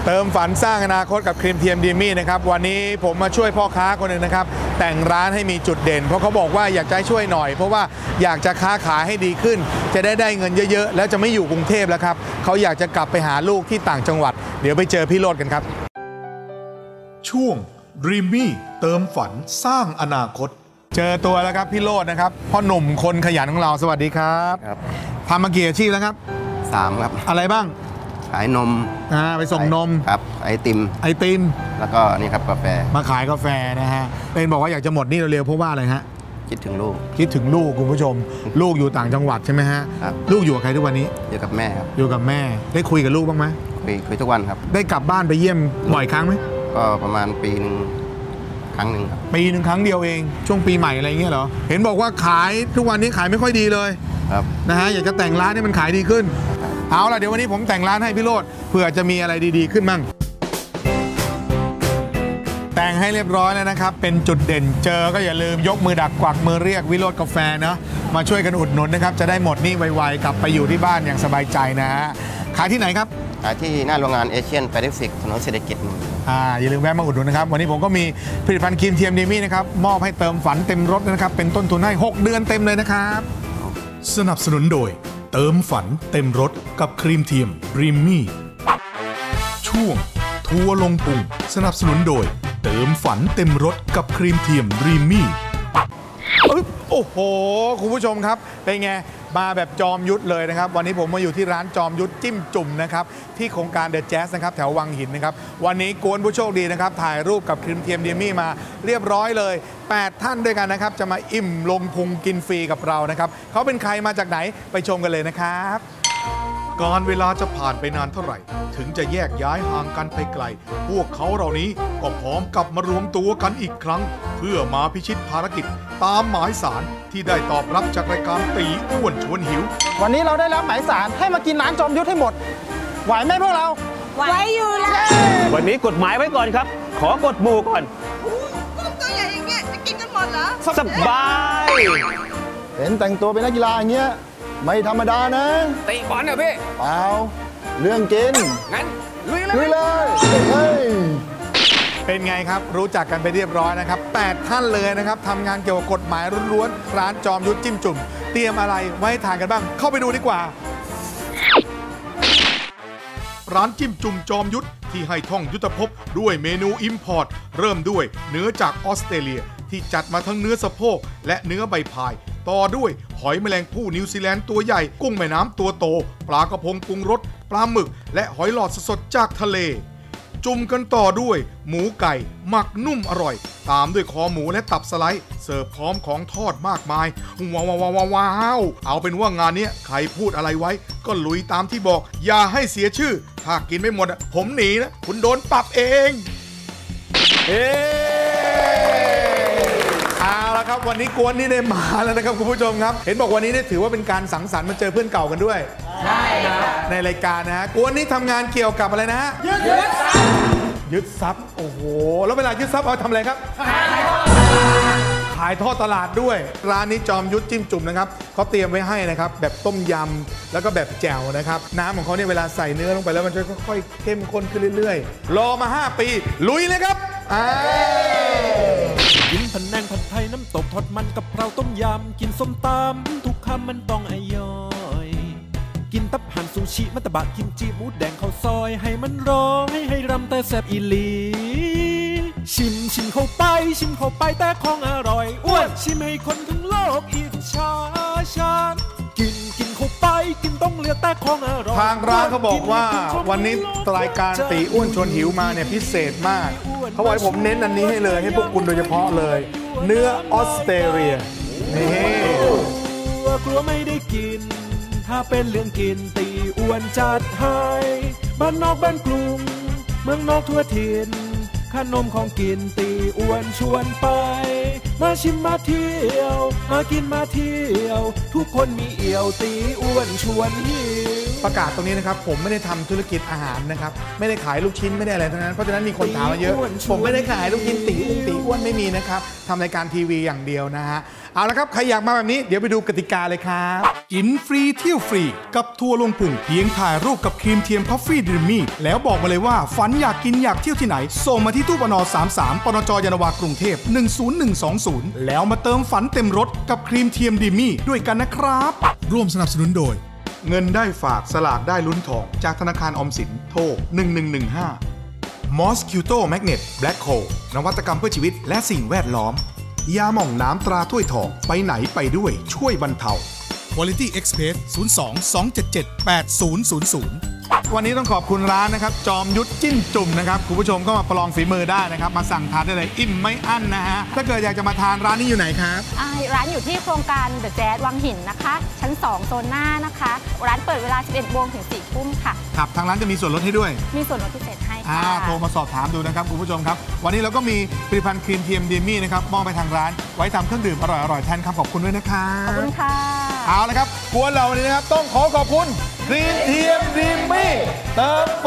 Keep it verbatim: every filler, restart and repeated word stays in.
เติมฝันสร้างอนาคตกับครีมเทียมดีมี่นะครับวันนี้ผมมาช่วยพ่อค้าคนหนึ่งนะครับแต่งร้านให้มีจุดเด่นเพราะเขาบอกว่าอยากจะช่วยหน่อยเพราะว่าอยากจะค้าขายให้ดีขึ้นจะได้ได้เงินเยอะๆแล้วจะไม่อยู่กรุงเทพแล้วครับเขาอยากจะกลับไปหาลูกที่ต่างจังหวัดเดี๋ยวไปเจอพี่โรจน์กันครับช่วง Dreamy เติมฝันสร้างอนาคตเจอตัวแล้วครับพี่โรจน์นะครับพ่อหนุ่มคนขยันของเราสวัสดีครับครับทำมากี่อาชีพแล้วครับสามครับอะไรบ้างขายนมอ่าไปส่งนมครับไอติมไอติมแล้วก็นี่ครับกาแฟมาขายกาแฟนะฮะเป็นบอกว่าอยากจะหมดนี่เร็วๆเพราะว่าอะไรฮะคิดถึงลูกคิดถึงลูกคุณผู้ชมลูกอยู่ต่างจังหวัดใช่ไหมฮะครับลูกอยู่กับใครทุกวันนี้อยู่กับแม่ครับอยู่กับแม่ได้คุยกับลูกบ้างไหมคุยคุยทุกวันครับได้กลับบ้านไปเยี่ยมบ่อยครั้งไหมก็ประมาณปีหนึ่งครั้งหนึ่งครับปีหนึ่งครั้งเดียวเองช่วงปีใหม่อะไรเงี้ยเหรอเห็นบอกว่าขายทุกวันนี้ขายไม่ค่อยดีเลยครับนะฮะอยากจะแต่งร้านให้มันขายดีขึ้นเอาล่ะเดี๋ยววันนี้ผมแต่งร้านให้พี่โรจน์เผื่อจะมีอะไรดีๆขึ้นมั่งแต่งให้เรียบร้อยแล้วนะครับเป็นจุดเด่นเจอก็อย่าลืมยกมือดักกวักมือเรียกวิโรจน์กาแฟเนาะมาช่วยกันอุดหนุนนะครับจะได้หมดนี่ไวๆกลับไปอยู่ที่บ้านอย่างสบายใจนะฮะขายที่ไหนครับขายที่หน้าโรงงานเอเชียนแปซิฟิกถนนเศรษฐกิจอ่าอย่าลืมแวะมาอุดหนุนนะครับวันนี้ผมก็มีผลิตภัณฑ์ครีมเทียมดีมี่นะครับมอบให้เติมฝันเต็มรถนะครับเป็นต้นทุนให้หกเดือนเต็มเลยนะครับสนับสนุนโดยเติมฝันเต็มรถกับครีมเทียมดรีมมี่ช่วงทัวร์ลงพุงสนับสนุนโดยเติมฝันเต็มรถกับครีมเทียมดรีมมี่โอ้โหคุณผู้ชมครับเป็นไงมาแบบจอมยุทธเลยนะครับวันนี้ผมมาอยู่ที่ร้านจอมยุทธจิ้มจุ่มนะครับที่โครงการเดอะแจ๊สนะครับแถววังหินนะครับวันนี้กวนผู้โชคดีนะครับถ่ายรูปกับครีมเทียมดีมี่มาเรียบร้อยเลยแปดท่านด้วยกันนะครับจะมาอิ่มลงพุงกินฟรีกับเรานะครับเขาเป็นใครมาจากไหนไปชมกันเลยนะครับการเวลาจะผ่านไปนานเท่าไหร่ถึงจะแยกย้ายห่างกันไปไกลพวกเขาเหล่านี้ก็พร้อมกลับมารวมตัวกันอีกครั้งเพื่อมาพิชิตภารกิจตามหมายสารที่ได้ตอบรับจากรายการตีอ้วนชวนหิววันนี้เราได้รับหมายสารให้มากินร้านจอมยุทธให้หมดไหวไหมพวกเราไหวอยู่แล้ววันนี้กฎหมายไว้ก่อนครับขอกดหมู่ก่อนกุ้งตัวใหญ่อย่างเงี้ยจะกินกันหมดเหรอสบายเห็นแต่งตัวเป็นนักกีฬาอย่างเงี้ยไม่ธรรมดานะตีบอลเหรอพี่เปล่าเรื่องกินงั้นลุยเลยลุยเลยเฮ้ยเป็นไงครับรู้จักกันไปเรียบร้อยนะครับแปดท่านเลยนะครับทำงานเกี่ยวกับกฎหมายล้วนๆร้านจอมยุทธจิ้มจุ่มเตรียมอะไรไว้ทานกันบ้างเข้าไปดูดีกว่าร้านจิ้มจุ่มจอมยุทธที่ให้ท่องยุทธภพด้วยเมนูอิมพอร์ตเริ่มด้วยเนื้อจากออสเตรเลียที่จัดมาทั้งเนื้อสะโพกและเนื้อใบพายต่อด้วยหอยแมลงภู่นิวซีแลนด์ตัวใหญ่กุ้งแม่น้ำตัวโตปลากระพงปรุงรสปลาหมึกและหอยหลอดสดๆจากทะเลจุ่มกันต่อด้วยหมูไก่หมักนุ่มอร่อยตามด้วยคอหมูและตับสไลด์เสิร์ฟพร้อมของทอดมากมายว้าวว้าวว้าวเอาเป็นว่างานนี้ใครพูดอะไรไว้ก็ลุยตามที่บอกอย่าให้เสียชื่อถ้ากินไม่หมดผมหนีนะคุณโดนปรับเองเอ๊เอาละครับวันนี้กวนนี่ได้มาแล้วนะครับคุณผู้ชมครับเห็นบอกวันนี้ได้ถือว่าเป็นการสังสรรค์มาเจอเพื่อนเก่ากันด้วยใช่ครับในรายการนะฮะกวนนี้ทำงานเกี่ยวกับอะไรนะฮะยึดทรัพย์ยึดทรัพย์โอ้โหแล้วเวลายึดทรัพย์เอาทำอะไรครับขายทอดขายทอดตลาดด้วยร้านนี้จอมยุทธจิ้มจุ่มนะครับเขาเตรียมไว้ให้นะครับแบบต้มยำแล้วก็แบบแจ่วนะครับน้ำของเขาเนี่ยเวลาใส่เนื้อลงไปแล้วมันจะค่อยๆเข้มข้นขึ้นเรื่อยๆรอมาห้าปีลุยเลยครับกินผัดแนงผัดไทยน้ำตกทอดมันกับเพราต้มยำกินส้มตำทุกคำมันต้องอร่อยกินตับห่านซูชิมัตตบะกิมจิหมูแดงข้าวซอยให้มันร้อยให้รำแต่แซ่บอีหลีชิมชิมเข้าไปชิมเข้าไปแต่ของอร่อยอ้วนชิมให้คนทั้งโลกอิจฉาฉันกินกินเข้าไปกินต้องเลือกแต่ของอร่อยทางร้านเขาบอกว่าวันนี้รายการตีอ้วนชวนหิวมาเนี่ยพิเศษมากเขาบอกให้ผมเน้นอันนี้ให้เลยให้พวกคุณโดยเฉพาะเลยเนื้อออสเตรเลียนี่กลัวไม่ได้กินถ้าเป็นเรื่องกินตีอ้วนจัดให้บ้านนอกบ้านกรุงเมืองนอกทั่วถิ่นขนมของกินตีอ้วนชวนไปมาชิมมาเที่ยวมากินมาเที่ยวทุกคนมีเอี่ยวตีอ้วนชวนหิวประกาศตรงนี้นะครับผมไม่ได้ทำธุรกิจอาหารนะครับไม่ได้ขายลูกชิ้นไม่ได้อะไรทั้งนั้นเพราะฉะนั้นมีคนถามมาเยอะผมไม่ได้ขายลูกชิ้นตีอุ้งตีอ้วนไม่มีนะครับทำรายการทีวีอย่างเดียวนะฮะเอาละครับใครอยากมาแบบนี้เดี๋ยวไปดูกติกาเลยครับกินฟรีเที่ยวฟรีกับทัวร์ลงพุงเพียงถ่ายรูปกับครีมเทียม Coffee Dreamy แล้วบอกมาเลยว่าฝันอยากกินอยากเที่ยวที่ไหนส่งมาที่ตู้ปนสามสามปนจยานนาวากรุงเทพหนึ่งศูนย์หนึ่งสองศูนย์แล้วมาเติมฝันเต็มรถกับครีมเทียมดีมี่ด้วยกันนะครับร่วมสนับสนุนโดยเงินได้ฝากสลากได้ลุ้นทองจากธนาคารออมสินโทรหนึ่งหนึ่งหนึ่งห้ามอสคิวโตแมกเนตแบล็คโคลนวัตกรรมเพื่อชีวิตและสิ่งแวดล้อมยาหม่องน้ำตราถ้วยทองไปไหนไปด้วยช่วยบรรเทา Quality Express ศูนย์ สอง สอง เจ็ด เจ็ด แปด ศูนย์ ศูนย์ ศูนย์วันนี้ต้องขอบคุณร้านนะครับจอมยุทธจิ้มจุ่มนะครับคุณผู้ชมก็มาประลองฝีมือได้นะครับมาสั่งทานได้เลยอิ่มไม่อั้นนะฮะถ้าเกิดอยากจะมาทานร้านนี้อยู่ไหนครับอ่าร้านอยู่ที่โครงการเดอะแจ๊สวังหินนะคะ ชั้นสองโซนหน้านะคะ ร้านเปิดเวลาสิบเอ็ดโมงถึงสี่ทุ่มค่ะครับทางร้านจะมีส่วนลดให้ด้วยมีส่วนลดพิเศษให้อ่าค่ะโทรมาสอบถามดูนะครับคุณผู้ชมครับวันนี้เราก็มีผลิตภัณฑ์ครีมเทียมดีมี่นะครับมอบไปทางร้านไว้ทำเครื่องดื่มอร่อยๆแทนคำขอบคุณด้วยนะครับขอบคุณค่ะเอาละครับกวนเราวันนี้นะครับต้องขอขอบคุณครีมเทียมดีมี่เติม